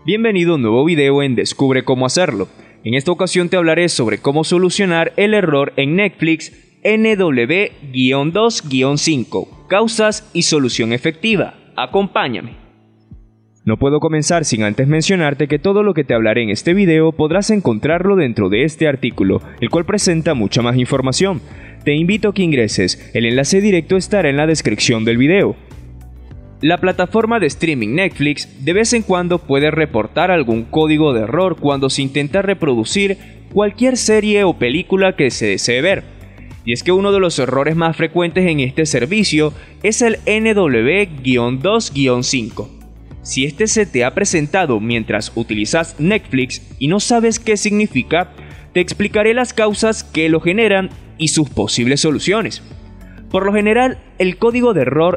Bienvenido a un nuevo video en Descubre cómo hacerlo. En esta ocasión te hablaré sobre cómo solucionar el error en Netflix NW-2-5, causas y solución efectiva. Acompáñame. No puedo comenzar sin antes mencionarte que todo lo que te hablaré en este video podrás encontrarlo dentro de este artículo, el cual presenta mucha más información. Te invito a que ingreses, el enlace directo estará en la descripción del video. La plataforma de streaming Netflix de vez en cuando puede reportar algún código de error cuando se intenta reproducir cualquier serie o película que se desee ver. Y es que uno de los errores más frecuentes en este servicio es el NW-2-5. Si este se te ha presentado mientras utilizas Netflix y no sabes qué significa, te explicaré las causas que lo generan y sus posibles soluciones. Por lo general, el código de error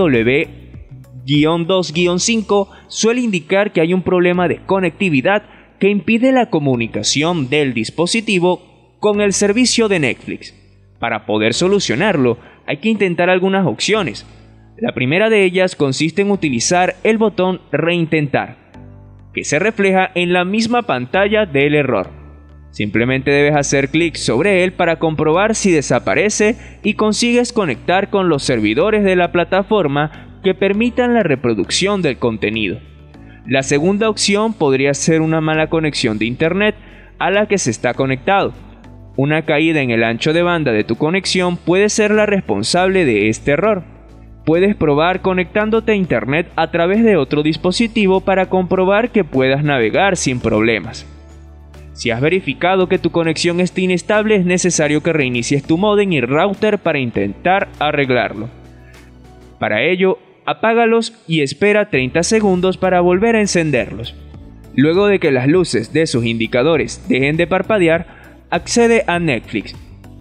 NW-2-5 suele indicar que hay un problema de conectividad que impide la comunicación del dispositivo con el servicio de Netflix. Para poder solucionarlo, hay que intentar algunas opciones. La primera de ellas consiste en utilizar el botón Reintentar, que se refleja en la misma pantalla del error. Simplemente debes hacer clic sobre él para comprobar si desaparece y consigues conectar con los servidores de la plataforma que permitan la reproducción del contenido. La segunda opción podría ser una mala conexión de internet a la que se está conectado. Una caída en el ancho de banda de tu conexión puede ser la responsable de este error. Puedes probar conectándote a internet a través de otro dispositivo para comprobar que puedas navegar sin problemas. Si has verificado que tu conexión está inestable, es necesario que reinicies tu módem y router para intentar arreglarlo. Para ello, apágalos y espera 30 segundos para volver a encenderlos. Luego de que las luces de sus indicadores dejen de parpadear, accede a Netflix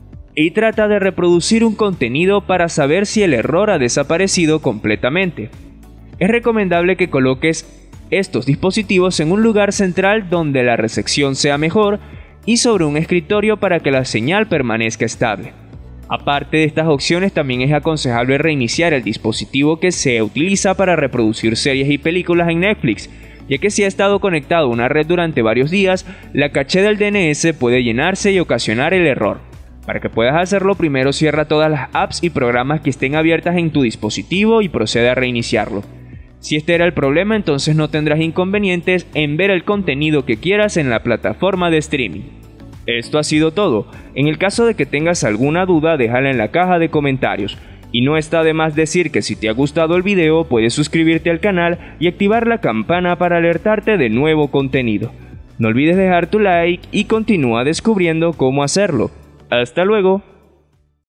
y trata de reproducir un contenido para saber si el error ha desaparecido completamente. Es recomendable que coloques estos dispositivos en un lugar central donde la recepción sea mejor y sobre un escritorio para que la señal permanezca estable. Aparte de estas opciones, también es aconsejable reiniciar el dispositivo que se utiliza para reproducir series y películas en Netflix, ya que si ha estado conectado a una red durante varios días, la caché del DNS puede llenarse y ocasionar el error. Para que puedas hacerlo, primero cierra todas las apps y programas que estén abiertas en tu dispositivo y procede a reiniciarlo. Si este era el problema, entonces no tendrás inconvenientes en ver el contenido que quieras en la plataforma de streaming. Esto ha sido todo. En el caso de que tengas alguna duda, déjala en la caja de comentarios. Y no está de más decir que si te ha gustado el video, puedes suscribirte al canal y activar la campana para alertarte de nuevo contenido. No olvides dejar tu like y continúa descubriendo cómo hacerlo. ¡Hasta luego!